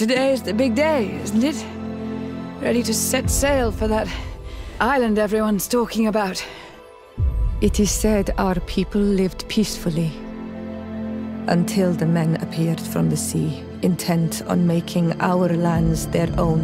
Today's the big day, isn't it? Ready to set sail for that island everyone's talking about. It is said our people lived peacefully until the men appeared from the sea, intent on making our lands their own.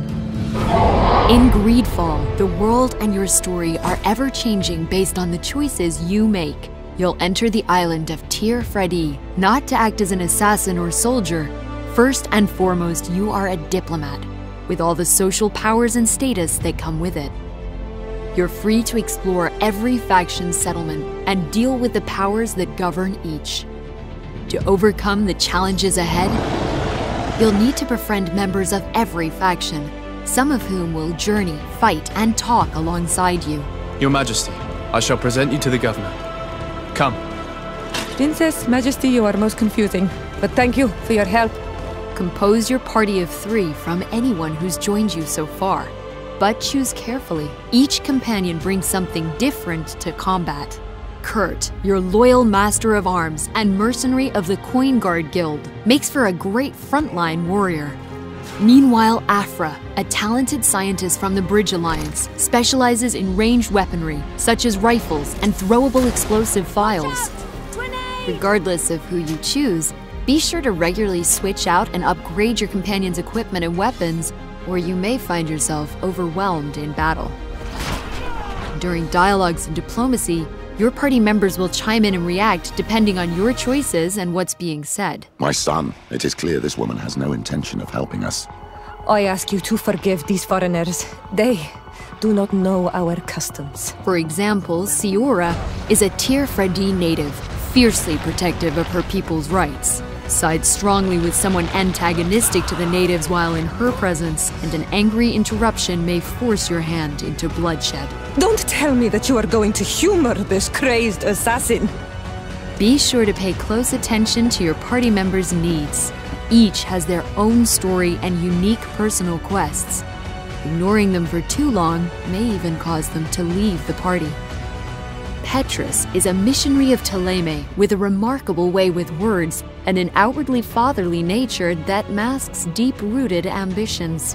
In Greedfall, the world and your story are ever-changing based on the choices you make. You'll enter the island of Teer Fradee, not to act as an assassin or soldier. First and foremost, you are a diplomat, with all the social powers and status that come with it. You're free to explore every faction's settlement and deal with the powers that govern each. To overcome the challenges ahead, you'll need to befriend members of every faction, some of whom will journey, fight, and talk alongside you. Your Majesty, I shall present you to the Governor. Come. Princess, Majesty, you are most confusing, but thank you for your help. Compose your party of 3 from anyone who's joined you so far. But choose carefully. Each companion brings something different to combat. Kurt, your loyal master of arms and mercenary of the Coin Guard Guild, makes for a great frontline warrior. Meanwhile, Afra, a talented scientist from the Bridge Alliance, specializes in ranged weaponry, such as rifles and throwable explosive files. Regardless of who you choose, be sure to regularly switch out and upgrade your companion's equipment and weapons, or you may find yourself overwhelmed in battle. During dialogues and diplomacy, your party members will chime in and react depending on your choices and what's being said. My son, it is clear this woman has no intention of helping us. I ask you to forgive these foreigners. They do not know our customs. For example, Siora is a Teer Fradee native, fiercely protective of her people's rights. Sides strongly with someone antagonistic to the natives while in her presence, and an angry interruption may force your hand into bloodshed. Don't tell me that you are going to humor this crazed assassin. Be sure to pay close attention to your party members' needs. Each has their own story and unique personal quests. Ignoring them for too long may even cause them to leave the party. Petrus is a missionary of Thélème with a remarkable way with words and an outwardly fatherly nature that masks deep-rooted ambitions.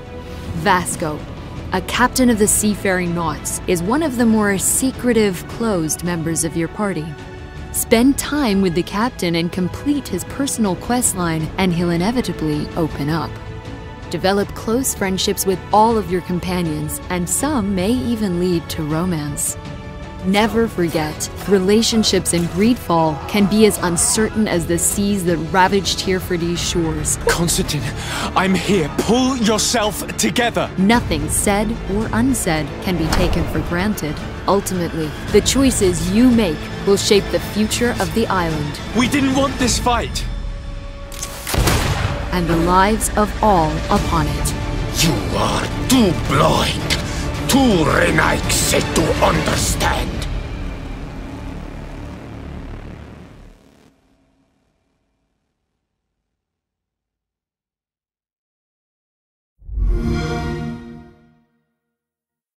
Vasco, a captain of the Seafaring Naughts, is one of the more secretive, closed members of your party. Spend time with the captain and complete his personal questline, and he'll inevitably open up. Develop close friendships with all of your companions, and some may even lead to romance. Never forget, relationships in Greedfall can be as uncertain as the seas that ravage Teer Fradee's shores. Constantine, I'm here. Pull yourself together. Nothing said or unsaid can be taken for granted. Ultimately, the choices you make will shape the future of the island. We didn't want this fight. And the lives of all upon it. You are too blind, too renegade to understand.